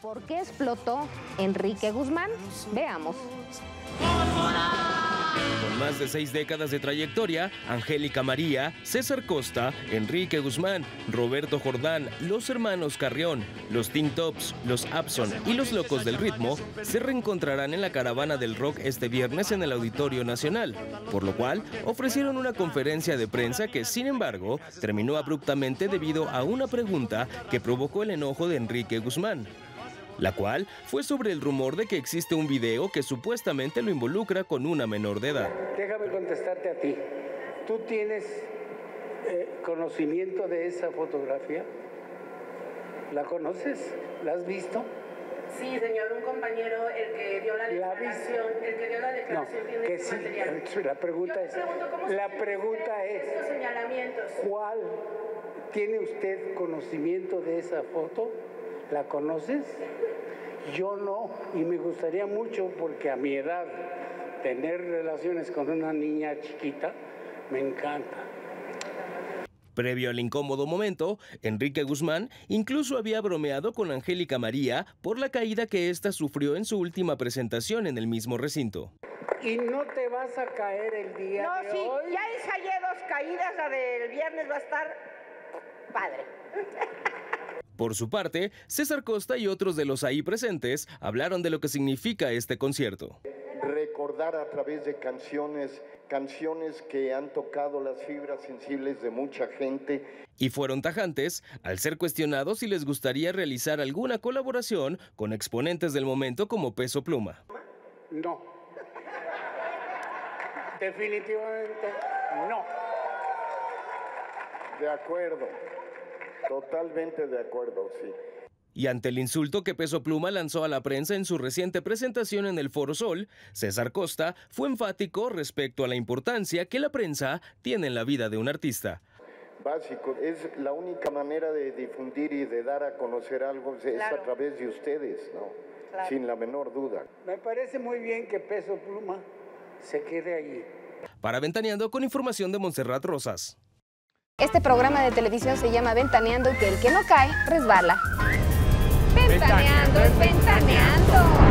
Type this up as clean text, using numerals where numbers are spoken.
¿Por qué explotó Enrique Guzmán? Veamos. Con más de 6 décadas de trayectoria, Angélica María, César Costa, Enrique Guzmán, Roberto Jordán, los hermanos Carrión, los Teen Tops, los Abson y los Locos del Ritmo se reencontrarán en la Caravana del Rock este viernes en el Auditorio Nacional, por lo cual ofrecieron una conferencia de prensa que, sin embargo, terminó abruptamente debido a una pregunta que provocó el enojo de Enrique Guzmán, la cual fue sobre el rumor de que existe un video que supuestamente lo involucra con una menor de edad. Déjame contestarte a ti. ¿Tú tienes conocimiento de esa fotografía? ¿La conoces? ¿La has visto? Sí, señor, un compañero, el que dio la declaración, No, tiene que ese sí. material. La pregunta es, estos señalamientos. ¿cuál tiene usted conocimiento de esa foto? ¿La conoces? Yo no, y me gustaría mucho porque a mi edad tener relaciones con una niña chiquita me encanta. Previo al incómodo momento, Enrique Guzmán incluso había bromeado con Angélica María por la caída que ésta sufrió en su última presentación en el mismo recinto. ¿Y no te vas a caer el día de hoy? No, sí, ya ensayé 2 caídas, la del viernes va a estar padre. Por su parte, César Costa y otros de los ahí presentes hablaron de lo que significa este concierto. Recordar a través de canciones que han tocado las fibras sensibles de mucha gente. Y fueron tajantes al ser cuestionados si les gustaría realizar alguna colaboración con exponentes del momento como Peso Pluma. No. Definitivamente no. De acuerdo. Totalmente de acuerdo, sí. Y ante el insulto que Peso Pluma lanzó a la prensa en su reciente presentación en el Foro Sol, César Costa fue enfático respecto a la importancia que la prensa tiene en la vida de un artista. Básico, es la única manera de difundir y de dar a conocer algo, es a través de ustedes, ¿no? Claro. Sin la menor duda. Me parece muy bien que Peso Pluma se quede allí. Para Ventaneando, con información de Montserrat Rosas. Este programa de televisión se llama Ventaneando y que el que no cae, resbala. Ventaneando, ventaneando.